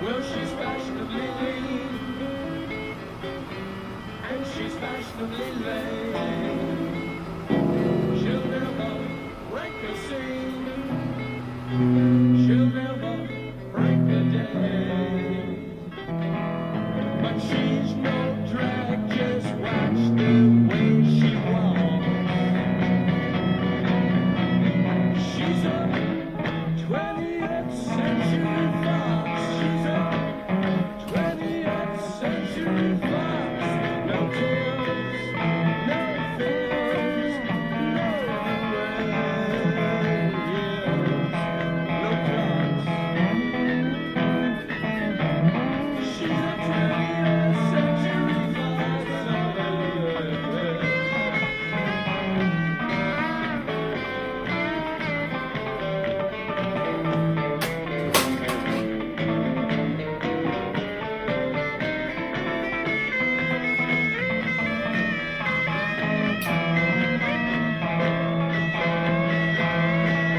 Well, she's fashionably lean, and she's fashionably lame. She'll never break a scene, she'll never break a day. But she's no drag, just watch the way she walks. She's a 20th century fox. She's a 20th century fox. No tails, no fins, no rails, no claws. She's a 20th century fox.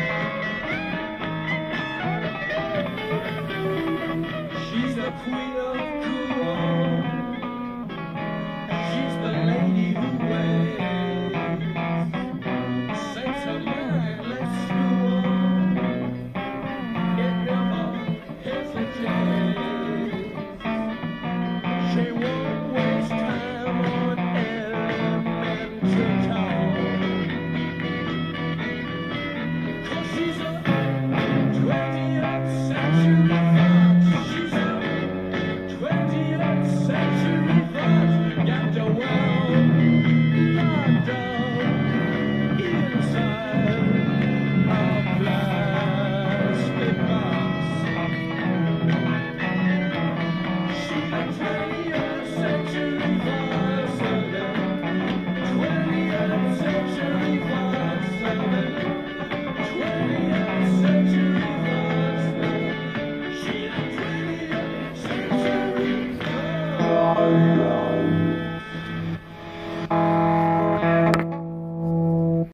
She's a queen of